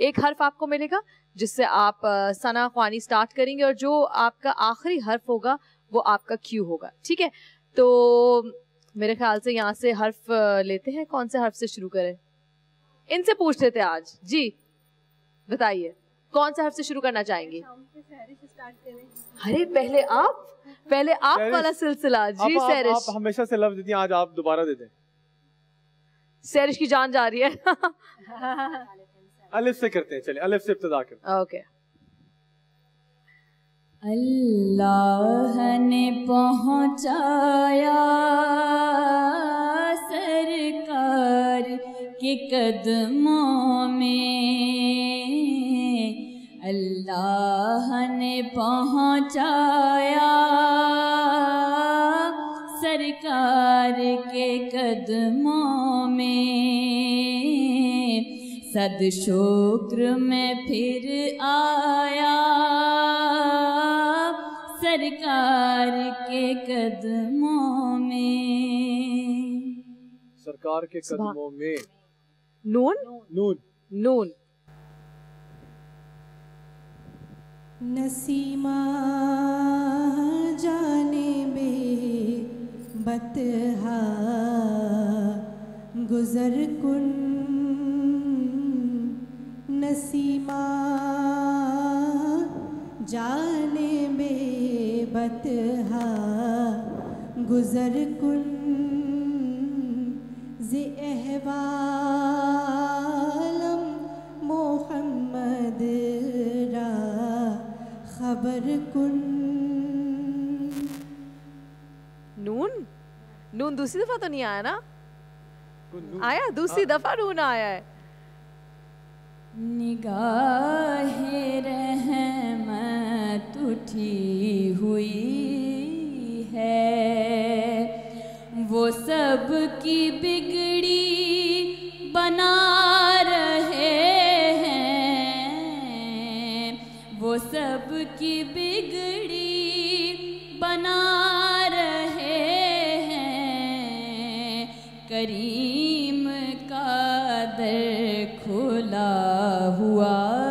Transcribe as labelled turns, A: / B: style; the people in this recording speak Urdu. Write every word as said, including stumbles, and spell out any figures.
A: ایک حرف آپ کو ملے گا جس سے آپ ثنا خوانی سٹارٹ کریں گے اور جو آپ کا آخری حرف ہوگا وہ آپ کا کیو ہوگا. ٹھیک ہے, تو میرے خیال سے یہاں سے حرف لیتے ہیں. کون سے حرف سے شروع کریں؟ ان سے پوچھ لیتے آج. جی بتائیے کون سے حرف سے شروع کرنا چاہیں گی؟ ارے پہلے آپ پہلے آپ والا سلسلہ. جی سہرش,
B: آپ ہمیشہ سے لفظ دیتی ہیں, آج آپ دوبارہ دے دیں.
A: سہرش کی جان جا رہی ہے.
B: الف سے کرتے ہیں, چلیں الف سے ابتدا کرتے ہیں.
A: اوکے.
C: اللہ نے پہنچایا سرکار کے قدموں میں, اللہ نے پہنچایا سرکار کے قدموں میں, صد شکر میں پھر آیا سرکار کے قدموں میں.
B: سرکار کے قدموں میں
A: نون
B: نون
A: نون.
D: نسیمہ جانب بطحا گزر کن, نسیمہ جانب بطحا گزر کن, ز احوالم محمد را خبر کن.
A: نون نون دوسری دفعہ تو نہیں آیا نا؟ آیا دوسری دفعہ نون آیا ہے.
C: نگاہ رحمت اٹھی ہوئی ہے, وہ سب کی بگڑی بنا رہے ہیں, وہ سب کی بگڑی بنا رہے ہیں, کریم کا در کھلا ہوا